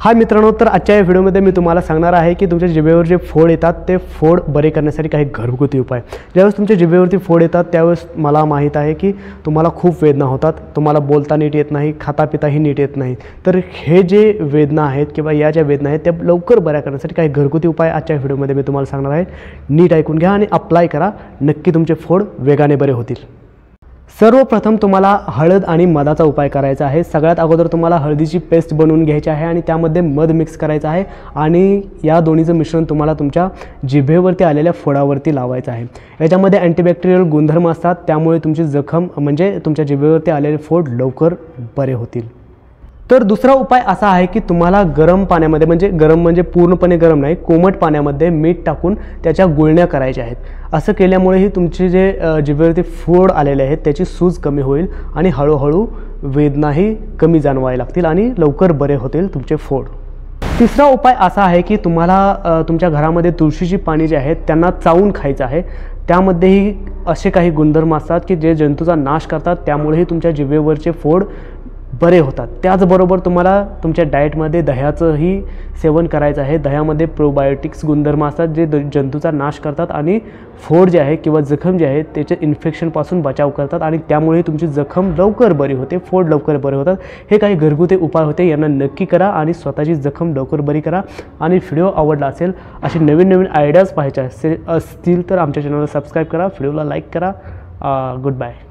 हाय मित्रांनो, तर आजच्या या व्हिडिओमध्ये मी तुम्हाला सांगणार आहे की तुमच्या जिभेवर जे फोड येतात ते फोड बरे करण्यासाठी काही घरगुती उपाय। ज्यावेळेस तुमच्या जिभेवरती फोड येतात त्यावेळेस मला माहीत आहे की तुम्हाला खूप वेदना होतात, तुम्हाला बोलता नीट येत नाही, खाता पिताही नीट येत नाही। तर हे जे वेदना आहेत किंवा या ज्या वेदना आहेत त्या लवकर बऱ्या करण्यासाठी काही घरगुती उपाय आजच्या व्हिडिओमध्ये मी तुम्हाला सांगणार आहे। नीट ऐकून घ्या आणि अप्लाय करा, नक्की तुमचे फोड वेगाने बरे होतील। सर्वप्रथम तुम्हाला हळद आणि मधाचा उपाय करायचा आहे। सगळ्यात अगोदर तुम्हाला हळदीची पेस्ट बनवून घ्यायची आहे आणि त्यामध्ये मध मिक्स करायचं आहे आणि या दोन्हीचं मिश्रण तुम्हाला तुमच्या जिभेवरती आलेल्या फोडावरती लावायचं आहे। याच्यामध्ये अँटीबॅक्टेरियल गुणधर्म असतात, त्यामुळे तुमची जखम म्हणजे तुमच्या जिभेवरती आलेले फोड लवकर बरे होतील। तर दुसरा उपाय असा आहे की तुम्हाला गरम पाण्यामध्ये म्हणजे पूर्णपणे गरम नाही, कोमट पाण्यामध्ये मीठ टाकून त्याच्या गुळण्या करायच्या आहेत। असं केल्यामुळेही तुमचे जे जिभेवरती फोड आलेले आहेत त्याची सूज कमी होईल आणि हळूहळू वेदनाही कमी जाणवायला लागतील आणि लवकर बरे होतील तुमचे फोड। तिसरा उपाय असा आहे की तुम्हाला तुमच्या घरामध्ये तुळशीची पाने जी आहेत त्यांना चावून खायचं आहे। त्यामध्येही असे काही गुणधर्म असतात की जे जंतूचा नाश करतात, त्यामुळेही तुमच्या जिभेवरचे फोड बरे होतात। त्याचबरोबर तुम्हाला तुमच्या डाएटमध्ये दह्याचंही सेवन करायचं आहे। दह्यामध्ये प्रोबायोटिक्स गुणधर्म असतात जे जंतूचा नाश करतात आणि फोड जे आहे किंवा जखम जे आहे त्याच्या इन्फेक्शनपासून बचाव करतात आणि त्यामुळे तुमची जखम लवकर बरी होते, फोड लवकर बरे होतात। हे काही घरगुती उपाय होते, यांना नक्की करा आणि स्वतःची जखम लवकर बरी करा। आणि व्हिडिओ आवडला असेल, असे नवीन नवीन आयडियाज पाहायचे असतील तर आमच्या चॅनलला सबस्क्राईब करा, व्हिडिओला लाईक करा। Good bye.